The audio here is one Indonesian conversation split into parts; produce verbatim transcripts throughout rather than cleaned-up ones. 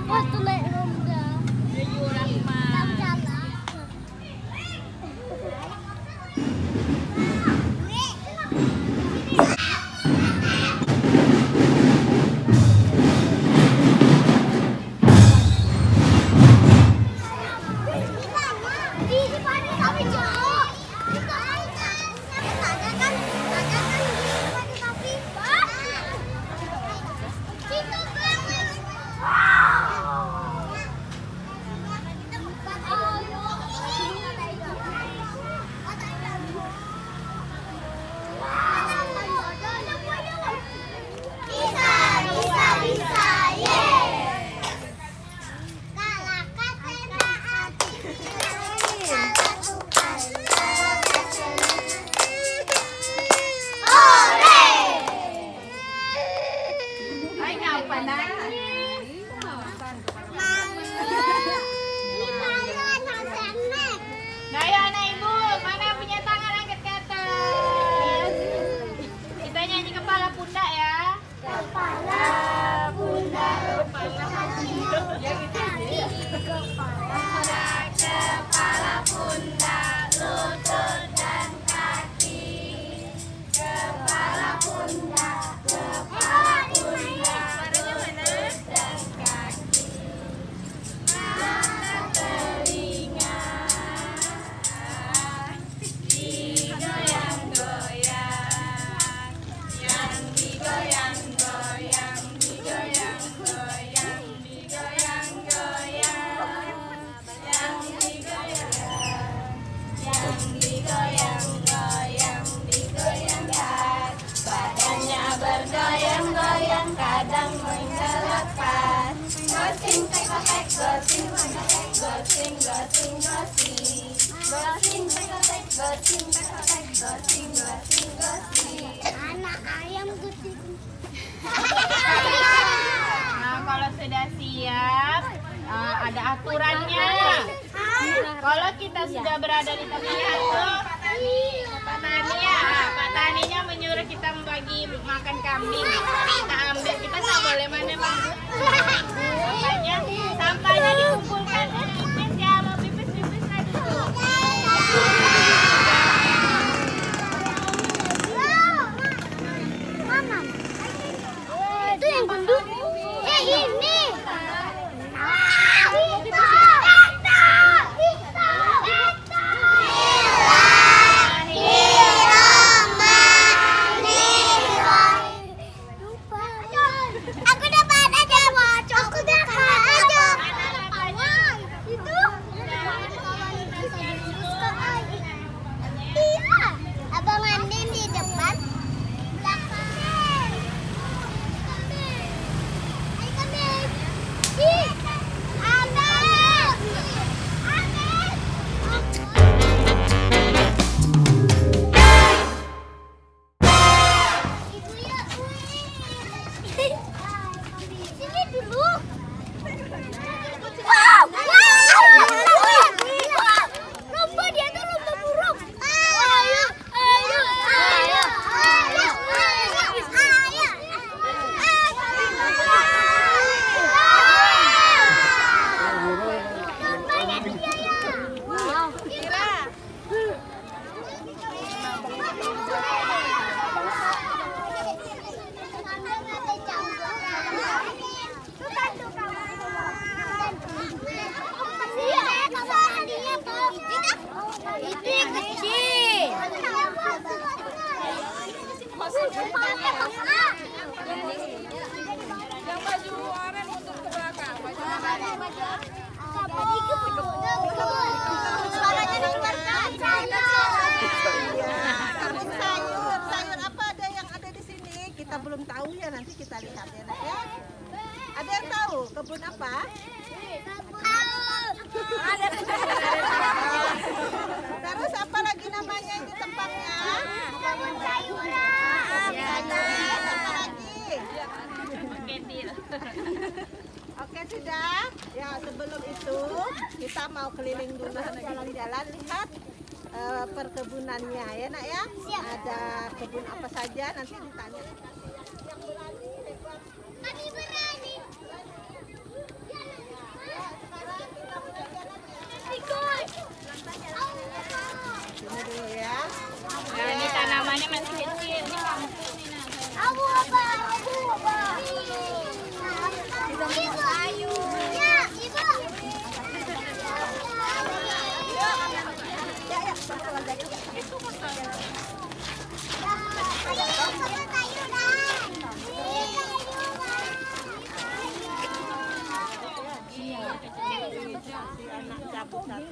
Anak ayam gede. Nah, kalau sudah siap, uh, ada aturannya. Kalau kita sudah berada di tempat itu, Pak Tani ya, Pak Taninya menyuruh kita membagi makan kambing. Kita ambil, kita nggak boleh mana-mana. Makanya sampahnya dikumpulkan. Pipis ya, mau pipis-pipis lagi tuh. Itu yang gendut. Eh ini. Aku dapat aja, aku dapat aja. Itu. Iya, Abang Andin di depan. Yang baju oranye mundur ke belakang. Suaranya dikeluarkan. Kebun sayur, sayur apa ada yang ada di sini? Kita belum tahu ya, nanti kita lihat ya, Nak, ya. Ada yang tahu kebun apa? Ada. Terus apa lagi namanya ini tempatnya? Kebun sayuran. Apa lagi? Oke sudah. Ya sebelum itu kita mau keliling dulu jalan-jalan lihat uh, perkebunannya ya Nak ya. Ada kebun apa saja nanti ditanya. Yang berani, Kami berani. cabut satu.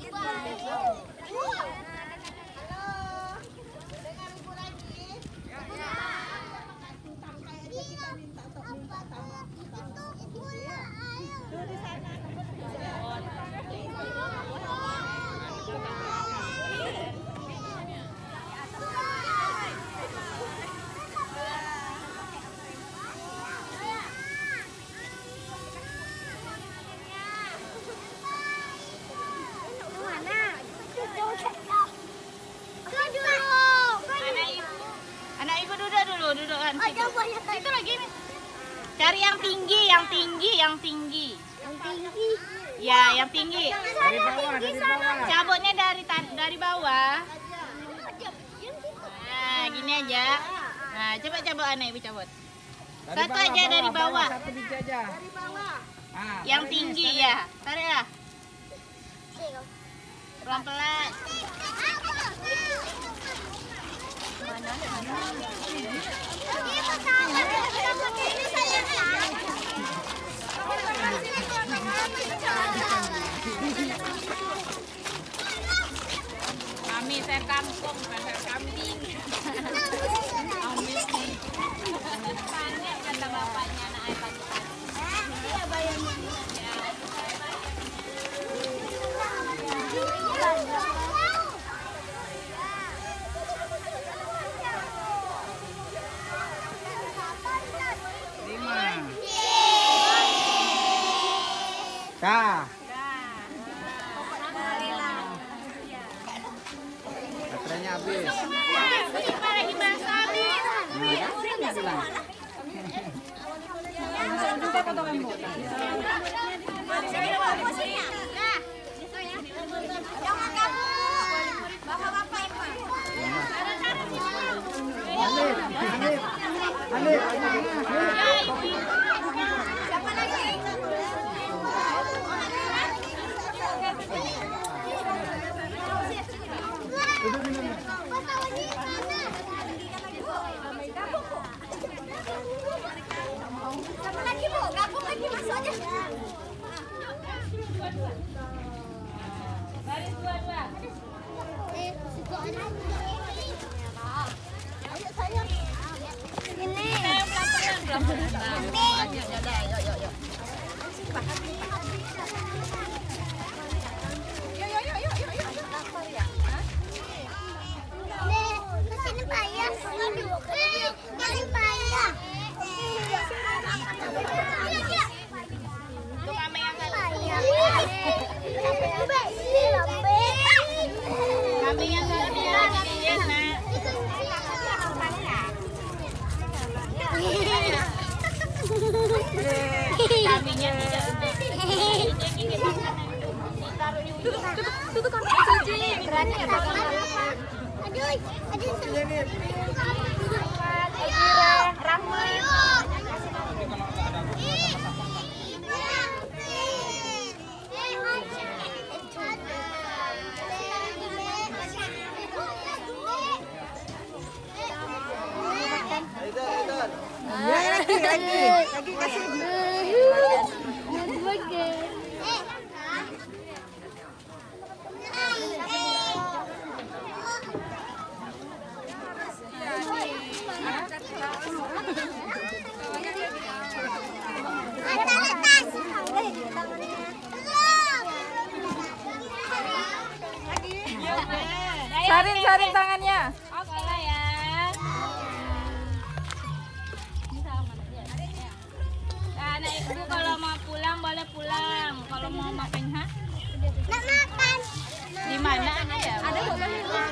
Anak ibu duduk dulu, dudukan situ. Situ lagi nih. Cari yang tinggi, yang tinggi, yang tinggi. Yang tinggi. Ya, yang tinggi. Dari bawah, dari bawah. Cabutnya dari dari bawah. Nah, gini aja. Nah, coba cabut anak ibu cabut. Dari Satu bawah, aja dari bawah. Satu biji aja. Ah, Yang tarik tinggi nih, ya. Tarik ya. Pelan-pelan. Kami saya kangkung, bukan saya kambing. Amis nih. Panik kata bapaknya anak ayah tadi. Iya bayangin. lima. Dah. Baterainya habis. Ini lagi bahasa habis. Siapa lagi? Siapa lagi, Bu? Gabung lagi, masuk aja. Baris dua-dua. Eh, situ aja. Ayo, sayang. Ini. Nek, kesini payah. Eh, kesini payah. Itu mama yang Payah. Ini lambe. kambing yang tadi ya, dia nak. Kambingnya tidak. Ditaruh di ujung. Itu kan suci. Berani ya, Pak. Aduh, aduh. Ayo, Rahma. Lagi, lagi, lagi kasih. Sarin, sarin tangannya. Oke lah ya. Nah, anak ibu kalau mau pulang boleh pulang. Kalau mau makan, ha? Nak makan. Di mana ada ya? Ada boleh.